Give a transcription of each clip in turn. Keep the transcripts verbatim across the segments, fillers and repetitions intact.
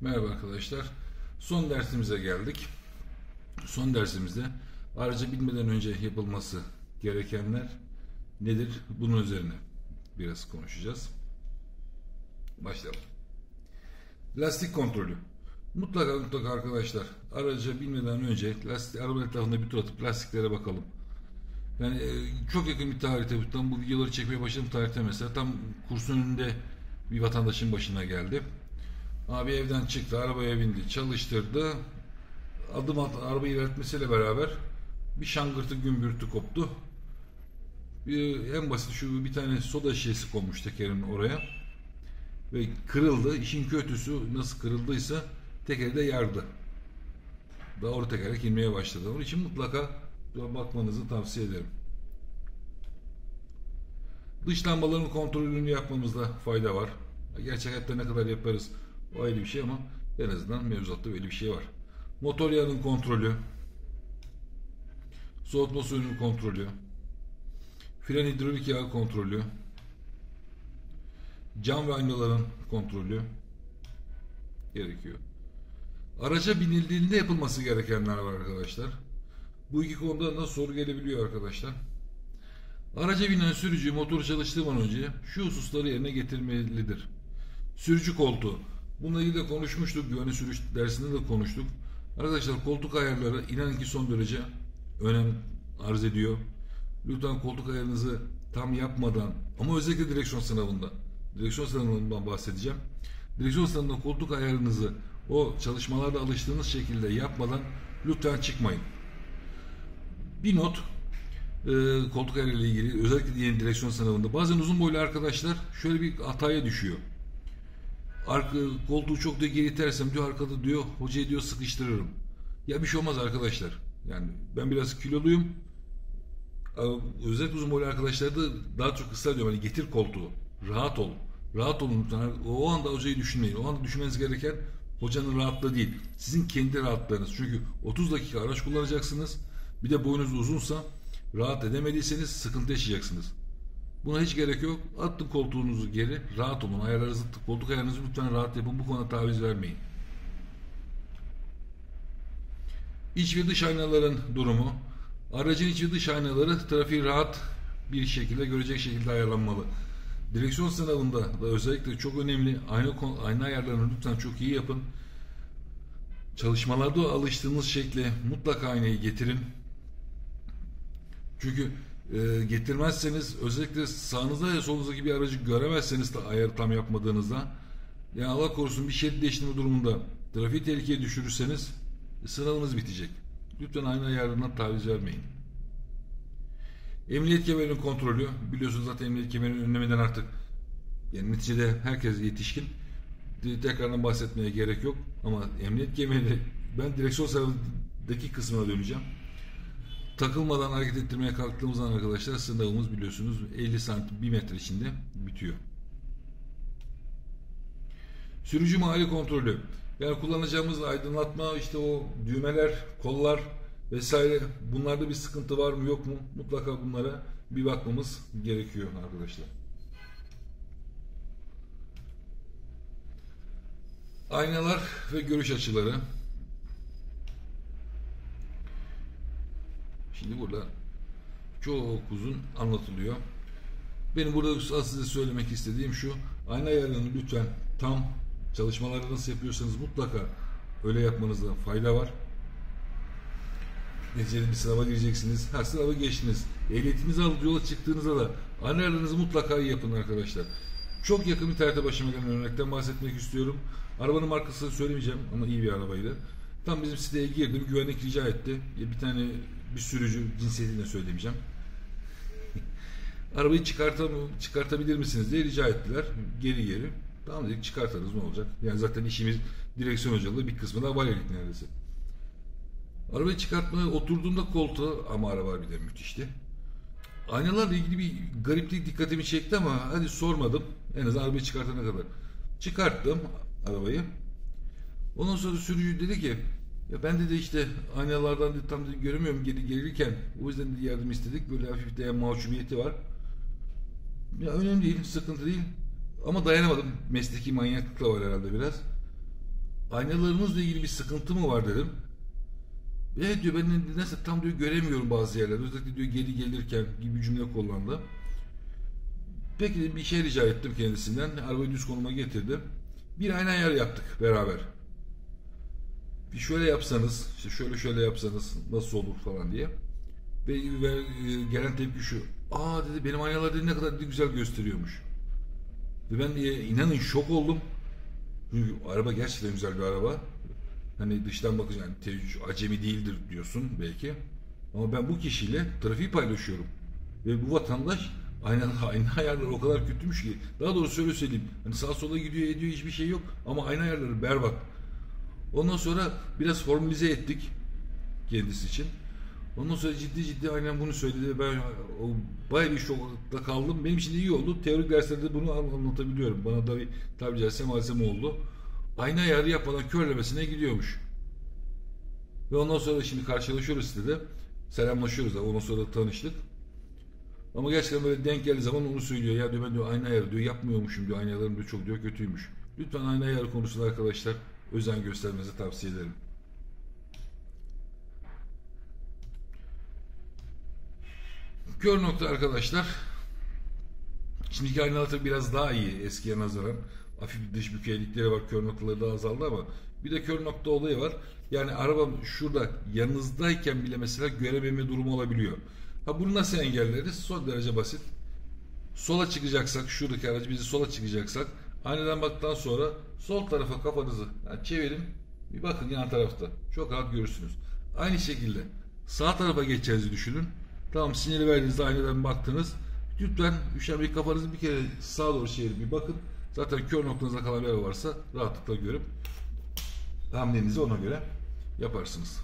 Merhaba arkadaşlar. Son dersimize geldik. Son dersimizde aracı bilmeden önce yapılması gerekenler nedir? Bunun üzerine biraz konuşacağız. Başlayalım. Lastik kontrolü. Mutlaka mutlaka arkadaşlar aracı bilmeden önce lastik, arabanın etrafında bir tur atıp lastiklere bakalım. Yani çok yakın bir tarihte, tam bu videoları çekmeye başladığım tarihte mesela tam kursun önünde bir vatandaşın başına geldi. Abi evden çıktı, arabaya bindi, çalıştırdı. Adım at, arabayı ilerletmesiyle beraber bir şangırtı gümbürtü koptu. Bir, en basit şu bir tane soda şişesi konmuş tekerin oraya. Ve kırıldı. İşin kötüsü nasıl kırıldıysa tekeri de yardı. Daha orta tekerlek inmeye başladı. Onun için mutlaka bakmanızı tavsiye ederim. Dış lambaların kontrolünü yapmamızda fayda var. Gerçek hayatta ne kadar yaparız o ayrı bir şey ama en azından mevzuatta böyle bir şey var. Motor yağının kontrolü, soğutma suyunun kontrolü, fren hidrolik yağı kontrolü, cam ve aynaların kontrolü gerekiyor. Araca binildiğinde yapılması gerekenler var arkadaşlar. Bu iki konuda da soru gelebiliyor arkadaşlar. Araca binen sürücü motoru çalıştırmadan önce şu hususları yerine getirmelidir. Sürücü koltuğu. Bununla ilgili de konuşmuştuk. Güvenli sürüş dersinde de konuştuk. Arkadaşlar koltuk ayarları inanın ki son derece önem arz ediyor. Lütfen koltuk ayarınızı tam yapmadan ama özellikle direksiyon sınavında. Direksiyon sınavından bahsedeceğim. Direksiyon sınavında koltuk ayarınızı o çalışmalarda alıştığınız şekilde yapmadan lütfen çıkmayın. Bir not e, koltuk ayarı ile ilgili özellikle yeni direksiyon sınavında bazen uzun boylu arkadaşlar şöyle bir hataya düşüyor. Arka, koltuğu çok da geri itersem diyor arkada diyor hocayı diyor sıkıştırırım. Ya bir şey olmaz arkadaşlar. Yani ben biraz kiloluyum. Özellikle uzun boylu arkadaşlar da daha çok ısrar ediyorum. Hani getir koltuğu. Rahat ol. Rahat olun lütfen. O anda hocayı düşünmeyin. O anda düşünmeniz gereken hocanın rahatlığı değil. Sizin kendi rahatlığınız. Çünkü otuz dakika araç kullanacaksınız. Bir de boyunuz uzunsa rahat edemediyseniz sıkıntı yaşayacaksınız. Buna hiç gerek yok. Attım koltuğunuzu geri. Rahat olun. Ayarlarınızı, koltuk ayarınızı lütfen rahat yapın. Bu konuda taviz vermeyin. İç ve dış aynaların durumu. Aracın iç ve dış aynaları trafiği rahat bir şekilde görecek şekilde ayarlanmalı. Direksiyon sınavında da özellikle çok önemli. Ayna, ayna ayarlarını lütfen çok iyi yapın. Çalışmalarda alıştığınız şekle mutlaka aynayı getirin. Çünkü e, getirmezseniz özellikle sağınızda ya solunuzdaki bir aracı göremezseniz de ayarı tam yapmadığınızda yani Allah korusun bir şerit değiştirme durumunda trafiği tehlikeye düşürürseniz e, sınavınız bitecek. Lütfen ayna ayarından taviz vermeyin. Emniyet kemerinin kontrolü. Biliyorsunuz zaten emniyet kemerinin önlemeden artık yani neticede herkes yetişkin. Tekrardan bahsetmeye gerek yok. Ama emniyet kemeri ben direksiyon sınavındaki kısmına döneceğim. Takılmadan hareket ettirmeye kalktığımız zaman arkadaşlar sınavımız biliyorsunuz elli santim bir metre içinde bitiyor. Sürücü mahalle kontrolü. Yani kullanacağımız aydınlatma işte o düğmeler, kollar vesaire bunlarda bir sıkıntı var mı yok mu? Mutlaka bunlara bir bakmamız gerekiyor arkadaşlar. Aynalar ve görüş açıları. Şimdi burada çok uzun anlatılıyor. Benim burada size söylemek istediğim şu. Ayna ayarlarını lütfen tam çalışmaları nasıl yapıyorsanız mutlaka öyle yapmanızda fayda var. Neticede bir sınava gireceksiniz. Ha sınava geçtiniz. Ehliyetinizi alıp yola çıktığınızda da ayna ayarlarınızı mutlaka iyi yapın arkadaşlar. Çok yakın bir tarihte başıma gelen örnekten bahsetmek istiyorum. Arabanın markasını söylemeyeceğim ama iyi bir arabaydı. Tam bizim siteye girdim. Güvenlik rica etti. Bir tane bir sürücü cinsiyetini de söylemeyeceğim. Arabayı çıkartabilir misiniz diye rica ettiler. Geri geri. Tamam dedik çıkartarız ne olacak. Yani zaten işimiz direksiyon hocalığı bir kısmı da balyalik neredeyse. Arabayı çıkartmaya oturduğumda koltuğa ama araba bir de müthişti. Aynalarla ilgili bir gariplik dikkatimi çekti ama hadi sormadım. En azından arabayı çıkartana kadar. Çıkarttım arabayı. Ondan sonra sürücü dedi ki ya ben de işte aynalardan de tam göremiyorum geri gelirken o yüzden de yardım istedik. Böyle hafif de mahcubiyeti var. Ya önemli değil, sıkıntı değil. Ama dayanamadım. Mesleki manyaklık da var herhalde biraz. aynalarınızla ilgili bir sıkıntı mı var dedim. Evet diyor, ben nedense tam diyor göremiyorum bazı yerlerde. Özellikle diyor geri gelirken gibi bir cümle kullandı. Peki dedim, bir şey rica ettim kendisinden. Arabayı düz konuma getirdim. Bir ayna ayarı yaptık beraber. Bir şöyle yapsanız, işte şöyle şöyle yapsanız nasıl olur falan diye. Ve, ve e, gelen tepki şu. Aa dedi, benim aynalar dedi ne kadar dedi, güzel gösteriyormuş. Ve ben e, inanın şok oldum. Çünkü araba gerçekten güzel bir araba. Hani dıştan bakınca yani tecrübe, acemi değildir diyorsun belki. Ama ben bu kişiyle trafiği paylaşıyorum. Ve bu vatandaş aynen ayna ayarları o kadar kötümüş ki. Daha doğrusu şöyle söyleyeyim. Hani sağa sola gidiyor ediyor, hiçbir şey yok. Ama ayna ayarları berbat. Ondan sonra biraz formülize ettik kendisi için. Ondan sonra ciddi ciddi aynen bunu söyledi. Ben o, bayağı bir şokta kaldım. Benim için de iyi oldu. Teorik derslerde bunu anlatabiliyorum. Bana da bir tabiri caizse malzeme oldu. Ayna ayarı yapmadan körlemesine gidiyormuş. Ve ondan sonra şimdi karşılaşıyoruz sitede. Selamlaşıyoruz da. Ondan sonra tanıştık. Ama gerçekten böyle denk geldiği zaman onu söylüyor. Ya diyor, ben diyor ayna ayarı diyor yapmıyormuşum diyor. Aynalarım diyor çok diyor kötüymüş. Lütfen ayna ayarı konusunda arkadaşlar özen göstermenizi tavsiye ederim. Kör nokta arkadaşlar. Şimdiki aynalar tabii biraz daha iyi eskiye nazaran. Hafif dış bükeylikleri var, kör noktaları daha azaldı ama bir de kör nokta olayı var. Yani arabam şurada yanınızdayken bile mesela görememe durumu olabiliyor. Ha, bunu nasıl engelleriz? Son derece basit. Sola çıkacaksak, şuradaki aracı bizi sola çıkacaksak aynadan baktıktan sonra sol tarafa kafanızı yani çevirin, bir bakın yan tarafta. Çok rahat görürsünüz. Aynı şekilde sağ tarafa geçeceğinizi düşünün. Tamam, sinyali verdiğinizde aynadan baktınız. Lütfen üşenmeyin, kafanızı bir kere sağa doğru çevirip bir bakın. Zaten kör noktanızda kalan bir yer varsa rahatlıkla görüp hamlenizi ona göre yaparsınız.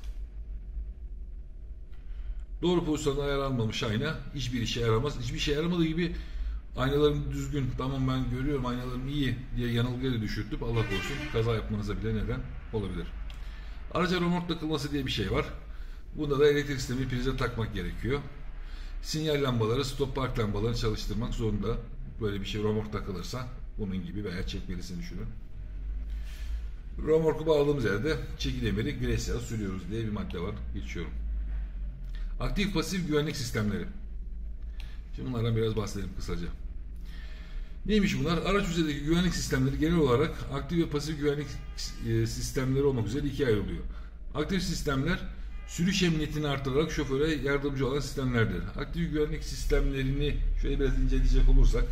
Doğru pozisyonda ayarlanmamış ayna hiçbir işe yaramaz. Hiçbir işe yaramadığı gibi aynalarım düzgün, tamam ben görüyorum aynalarım iyi diye yanılgıya düşürtüp Allah korusun kaza yapmanıza bile neden olabilir. Araca römork takılması diye bir şey var. Bunda da elektrik sistemi prize takmak gerekiyor. Sinyal lambaları, stop park lambalarını çalıştırmak zorunda. Böyle bir şey römork takılırsa bunun gibi veya çekmelisini düşünün. Römorku bağladığımız yerde çeki demiri gresyal sürüyoruz diye bir madde var. Geçiyorum. Aktif pasif güvenlik sistemleri. Şimdi bunlardan biraz bahsedelim kısaca. Neymiş bunlar? Araç üzerindeki güvenlik sistemleri genel olarak aktif ve pasif güvenlik sistemleri olmak üzere ikiye ayrılıyor. Aktif sistemler sürüş emniyetini artırarak şoföre yardımcı olan sistemlerdir. Aktif güvenlik sistemlerini şöyle biraz inceleyecek olursak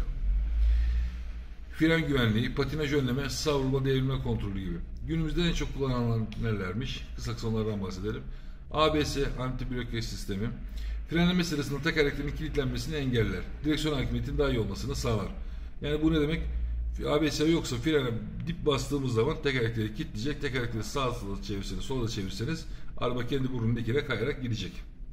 fren güvenliği, patinaj önleme, savrulma, devrilme kontrolü gibi. Günümüzde en çok kullanılan nelermiş? Kısa kısa onlardan bahsedelim. A B S anti blokaj sistemi frenleme sırasında tekerleklerin kilitlenmesini engeller. Direksiyon hakimiyetinin daha iyi olmasını sağlar. Yani bu ne demek? A B S yoksa frene dip bastığımız zaman tekerlekleri kilitleyecek. Tekerlekleri sağa sola çevirseniz, sola çevirseniz araba kendi burnunun dikine kayarak gidecek.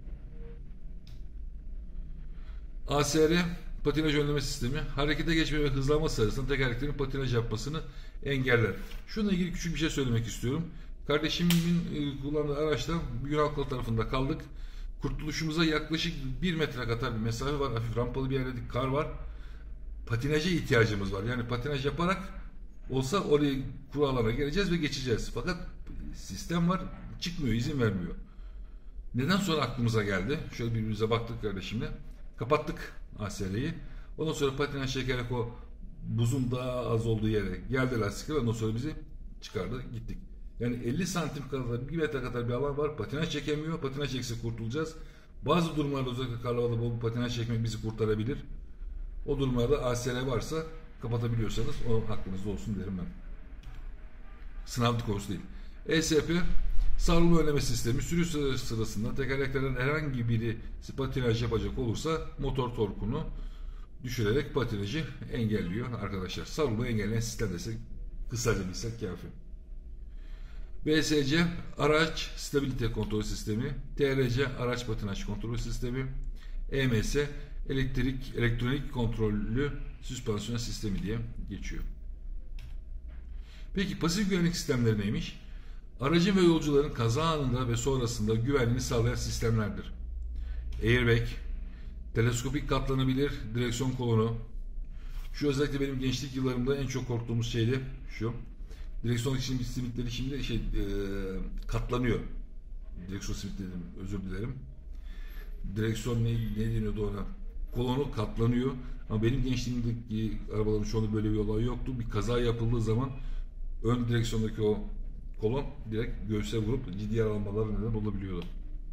A S R patinaj önleme sistemi harekete geçme ve hızlanma sırasında tekerleklerin patinaj yapmasını engeller. Şununla ilgili küçük bir şey söylemek istiyorum. Kardeşimin kullandığı araçta Günalkol tarafında kaldık. Kurtuluşumuza yaklaşık bir metre kadar bir mesafe var. Hafif rampalı bir yerde kar var. Patinaja ihtiyacımız var. Yani patinaj yaparak olsa oraya kuru alana geleceğiz ve geçeceğiz. Fakat sistem var, çıkmıyor, izin vermiyor. Neden sonra aklımıza geldi? Şöyle birbirimize baktık kardeşimle. Kapattık A S R'yi. Ondan sonra patinaj çekerek o buzun daha az olduğu yere geldi lastikler. Ondan sonra bizi çıkardı, gittik. Yani elli santim kadar, bir metre kadar bir alan var. Patinaj çekemiyor. Patinaj çekse kurtulacağız. Bazı durumlarda özellikle karlı bu patinaj çekmek bizi kurtarabilir. O durumlarda A S R varsa kapatabiliyorsanız o aklınızda olsun derim ben. Sınavlık konusu değil. E S P savrulma önleme sistemi sürüş sırasında tekerleklerden herhangi biri patinaj yapacak olursa motor torkunu düşürerek patinajı engelliyor arkadaşlar. Savrulmayı engelleyen sistem desek kısaca bilsek kafi. B S C araç stabilite kontrol sistemi, T R C araç patinaj kontrol sistemi, E M S elektrik elektronik kontrollü süspansiyon sistemi diye geçiyor. Peki pasif güvenlik sistemleri neymiş? Aracın ve yolcuların kaza anında ve sonrasında güvenliğini sağlayan sistemlerdir. Airbag, teleskopik katlanabilir direksiyon kolonu. Şu özellikle benim gençlik yıllarımda en çok korktuğumuz şeydi şu. Direksiyon şimdi simitleri şimdi şey e, katlanıyor. Direksiyon simit dedim, özür dilerim. Direksiyon ne, ne deniyordu ona? Kolonu katlanıyor. Ama benim gençliğimdeki arabaların çoğunda böyle bir olay yoktu. Bir kaza yapıldığı zaman ön direksiyondaki o kolon direkt göğüse vurup ciddi yaralanmalar neden olabiliyordu.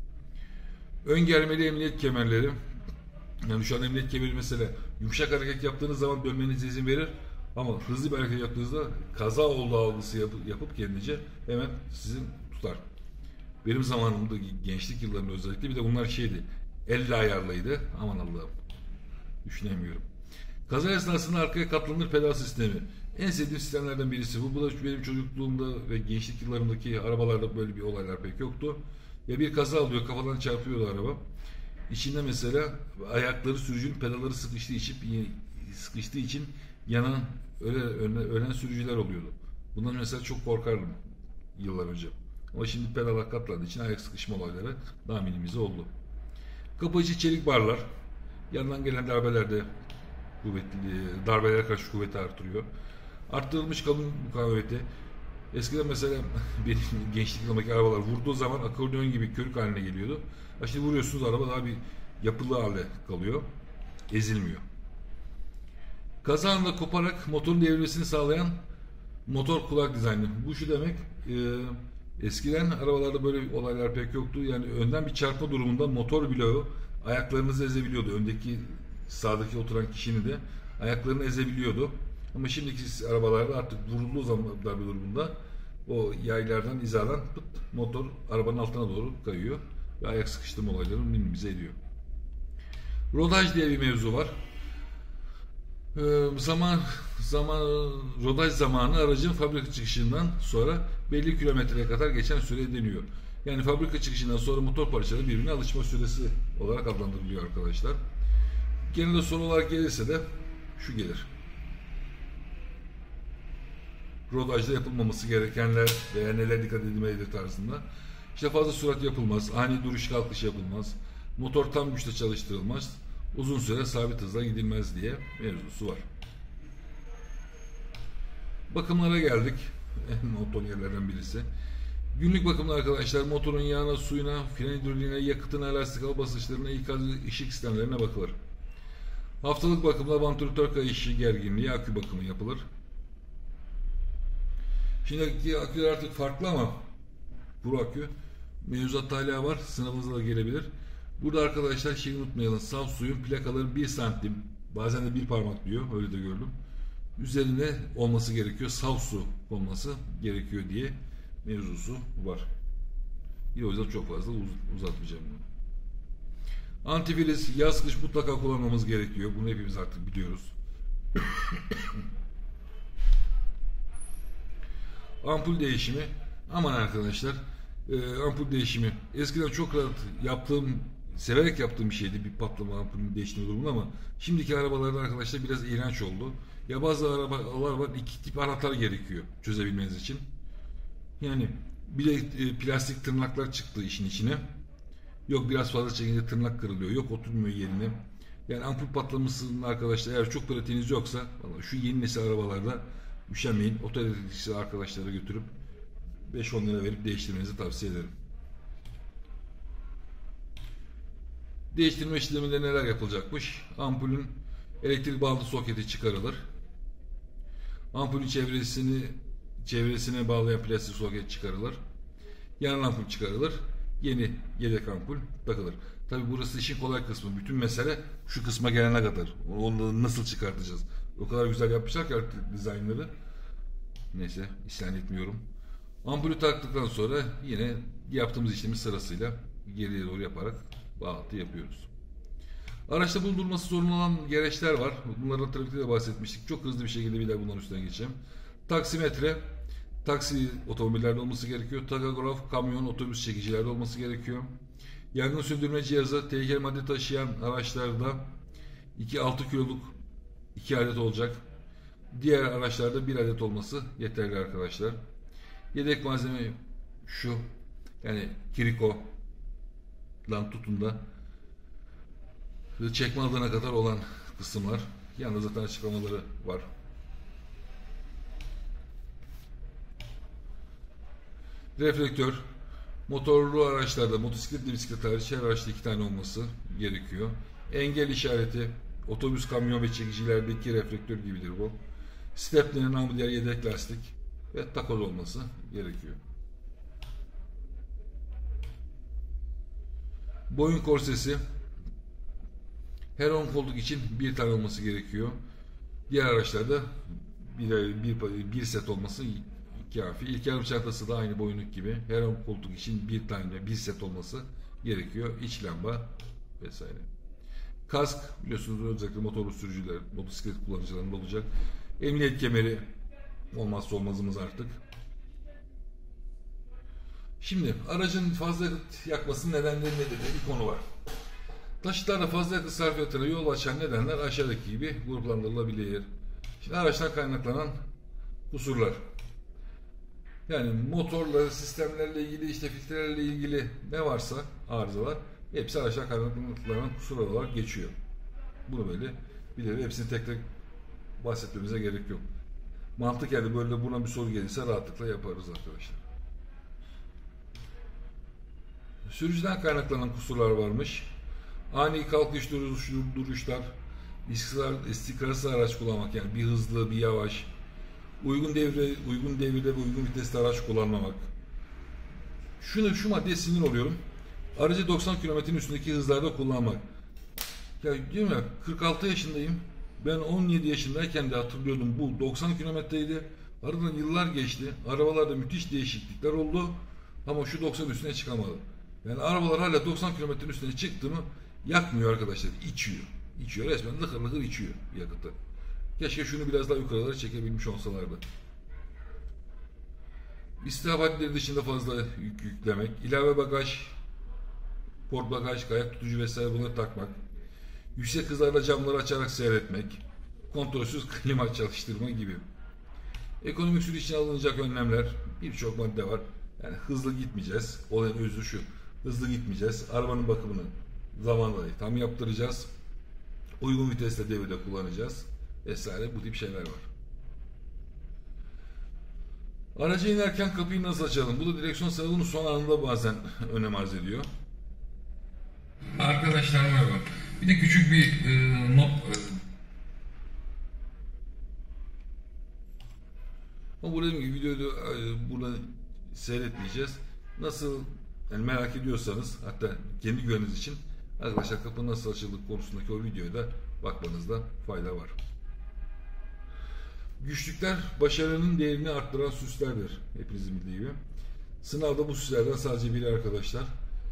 Ön germeli emniyet kemerleri. Yani şu an emniyet kemeri mesela yumuşak hareket yaptığınız zaman dönmenize izin verir. Ama hızlı bir hareket yaptığınızda kaza olduğu algısı yapıp, yapıp kendince hemen sizin tutar. Benim zamanımda gençlik yıllarında özellikle bir de bunlar şeydi. Elle ayarlıydı. Aman Allah'ım. Düşünemiyorum. Kaza esnasında arkaya katlanır pedal sistemi. En sevdiğim sistemlerden birisi bu. Bu da benim çocukluğumda ve gençlik yıllarımdaki arabalarda böyle bir olaylar pek yoktu. Ya bir kaza oluyor, kafadan çarpıyordu araba. İçinde mesela ayakları sürücünün pedalları sıkıştığı için, sıkıştığı için yanan, ölen, ölen sürücüler oluyordu. Bundan mesela çok korkardım yıllar önce. Ama şimdi pedala katlandığı için ayak sıkışma olayları daha minimize oldu. Kapı çelik barlar. Yandan gelen darbelerde kuvvetli, darbelere karşı kuvveti artırıyor. Arttırılmış kalın mukavemeti. Eskiden mesela benim gençlik yılındaki arabalar vurduğu zaman akordeon gibi körük haline geliyordu. Şimdi vuruyorsunuz araba daha bir yapılı hale kalıyor. Ezilmiyor. Kaza anında koparak motorun devrilmesini sağlayan motor kulak dizaynı. Bu şu demek, e, eskiden arabalarda böyle olaylar pek yoktu. Yani önden bir çarpma durumunda motor bloğu ayaklarınızı ezebiliyordu. Öndeki sağdaki oturan kişinin de ayaklarını ezebiliyordu. Ama şimdiki arabalarda artık vurulduğu zaman darbe durumunda o yaylardan, hizadan pıt, motor arabanın altına doğru kayıyor ve ayak sıkıştırma olaylarını minimize ediyor. Rodaj diye bir mevzu var. Ee, zaman zaman rodaj zamanı aracın fabrika çıkışından sonra belli kilometreye kadar geçen süre deniyor. Yani fabrika çıkışından sonra motor parçaları birbirine alışma süresi olarak adlandırılıyor arkadaşlar. Genelde soru olarak gelirse de şu gelir. Rodajda yapılmaması gerekenler veya neler dikkat edilmelidir tarzında. İşte fazla sürat yapılmaz, ani duruş kalkış yapılmaz, motor tam güçle çalıştırılmaz, uzun süre sabit hızla gidilmez diye mevzusu var. Bakımlara geldik. En monoton yerlerden birisi. Günlük bakımlar arkadaşlar, motorun yağına, suyuna, fren hidroliğine, yakıtına, lastik hava basınçlarına, ikaz ışık sistemlerine bakılır. Haftalık bakımda vantilatör kayışı gerginliği, akü bakımı yapılır. Şimdiki aküler artık farklı ama bu akü mevzuatta hala var. Sınavınıza da gelebilir. Burada arkadaşlar şeyi unutmayalım. Saf suyun plakaları bir santim, bazen de bir parmak diyor. Öyle de gördüm. Üzerinde olması gerekiyor. Saf su olması gerekiyor diye mevzusu var. Yine o yüzden çok fazla uz- uzatmayacağım bunu. Antifriz yaz kış mutlaka kullanmamız gerekiyor. Bunu hepimiz artık biliyoruz. Ampul değişimi. Aman arkadaşlar, e, ampul değişimi. Eskiden çok rahat yaptığım, severek yaptığım bir şeydi, bir patlama ampulün değiştirme durumunda, ama şimdiki arabalarda arkadaşlar biraz iğrenç oldu. Ya bazı arabalar var, iki tip anahtar gerekiyor çözebilmeniz için. Yani bir de e, plastik tırnaklar çıktı işin içine. Yok biraz fazla çekince tırnak kırılıyor. Yok oturmuyor yerine. Yani ampul patlamasının arkadaşlar eğer çok pratiğiniz yoksa şu yeni nesil arabalarda üşenmeyin. Otoelektrikçi arkadaşlara götürüp beş on lira verip değiştirmenizi tavsiye ederim. Değiştirme işleminde neler yapılacakmış? Ampulün elektrik bağlantı soketi çıkarılır. Ampulün çevresini çevresine bağlayan plastik soket çıkarılır. Yanan ampul çıkarılır. Yeni yedek ampul takılır. Tabi burası işin kolay kısmı. Bütün mesele şu kısma gelene kadar. Onu nasıl çıkartacağız? O kadar güzel yapmışlar ki artık dizaynları. Neyse, isyan etmiyorum. Ampulü taktıktan sonra yine yaptığımız işlemi sırasıyla geriye doğru yaparak bağlantı yapıyoruz. Araçta bulundurulması sorun olan gereçler var. Bunlardan trafikte de bahsetmiştik. Çok hızlı bir şekilde bir daha bunların üstünden geçeceğim. Taksimetre, taksi otomobillerde olması gerekiyor. Takograf, kamyon, otobüs çekicilerde olması gerekiyor. Yangın söndürme cihazı, tehlikeli madde taşıyan araçlarda iki altı kiloluk iki adet olacak. Diğer araçlarda bir adet olması yeterli arkadaşlar. Yedek malzeme şu. Yani kiriko lan tutun da çekme aldığına kadar olan kısımlar. Yalnız zaten açıklamaları var. Reflektör, motorlu araçlarda, motosikletli bisiklet hariç her araçta iki tane olması gerekiyor. Engel işareti, otobüs, kamyon ve çekicilerdeki reflektör gibidir bu. Stepnerin namı diğer yedek lastik ve takoz olması gerekiyor. Boyun korsesi, her on koltuk için bir tane olması gerekiyor. Diğer araçlarda bir, bir, bir set olması kafi. İlk yardım çantası da aynı boyunluk gibi. Her on koltuk için bir tane, bir set olması gerekiyor. İç lamba vesaire. Kask, biliyorsunuz özellikle motorlu sürücüler, motosiklet kullanıcılarında olacak. Emniyet kemeri olmazsa olmazımız artık. Şimdi aracın fazla yakıt yakmasının nedenleri nedir diye bir konu var. Taşıtlarda fazla yakıt sarfiyatına yol açan nedenler aşağıdaki gibi gruplandırılabilir. Şimdi araçtan kaynaklanan kusurlar. Yani motorla, sistemlerle ilgili, işte filtrelerle ilgili ne varsa arızalar hepsi araçtan kaynaklanan kusurlar olarak geçiyor. Bunu böyle bilir. Hepsini tek tek bahsetmemize gerek yok. Mantık yani böyle buna bir soru gelirse rahatlıkla yaparız arkadaşlar. Sürücüden kaynaklanan kusurlar varmış. Ani kalkış duruş, duruşlar, istikrar, istikrarsız araç kullanmak, yani bir hızlı bir yavaş, uygun devre, uygun devirde ve uygun viteste araç kullanmamak. Şunu şu maddeye sinir oluyorum. Aracı doksan kilometrenin üstündeki hızlarda kullanmak. Ya diyorum ya, kırk altı yaşındayım. Ben on yedi yaşındayken de hatırlıyordum, bu doksan kilometreydi. Aradan yıllar geçti. Arabalarda müthiş değişiklikler oldu. Ama şu doksan üstüne çıkamadı. Yani arabalar hala doksan kilometrenin üstüne çıktı mı yakmıyor arkadaşlar. İçiyor. İçiyor. Resmen lıkır lıkır içiyor yakıtı. Keşke şunu biraz daha yukarılara çekebilmiş olsalardı. İstihap hadleri dışında fazla yük yüklemek, ilave bagaj, port bagaj, kayak tutucu vesaire bunları takmak, yüksek hızlarda camları açarak seyretmek, kontrolsüz klima çalıştırma gibi. Ekonomik sürüş için alınacak önlemler, birçok madde var. Yani hızlı gitmeyeceğiz. Olayın özü şu. Hızlı gitmeyeceğiz. Arabanın bakımını zamanla tam yaptıracağız. Uygun viteste devirde kullanacağız. Vesaire bu tip şeyler var. Araca inerken kapıyı nasıl açalım? Bu da direksiyon sarılının son anında bazen önem arz ediyor. Arkadaşlar merhaba. Bir de küçük bir e, not. E, ama bu dediğim gibi videoda e, burada seyretmeyeceğiz. Nasıl yani merak ediyorsanız, hatta kendi güveniniz için arkadaşlar kapı nasıl açıldık konusundaki o videoya da bakmanızda fayda var. Güçlükler başarının değerini arttıran süslerdir. Hepinizin bildiği gibi. Sınavda bu süslerden sadece biri arkadaşlar.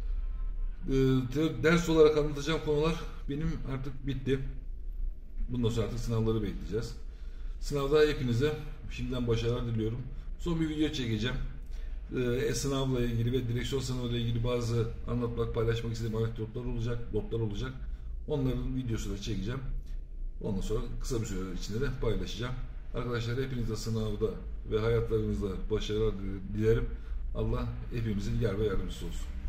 Ee, ders olarak anlatacağım konular benim artık bitti. Bundan sonra artık sınavları bekleyeceğiz. Sınavda hepinize şimdiden başarılar diliyorum. Son bir video çekeceğim. Ee, sınavla ilgili ve direksiyon sınavıyla ilgili bazı anlatmak, paylaşmak istediğim anekdotlar olacak, notlar olacak. Onların videosunu da çekeceğim. Ondan sonra kısa bir süre içinde de paylaşacağım. Arkadaşlar hepinize sınavda ve hayatlarınızda başarılar dilerim. Allah hepimizin yar ve yardımcısı olsun.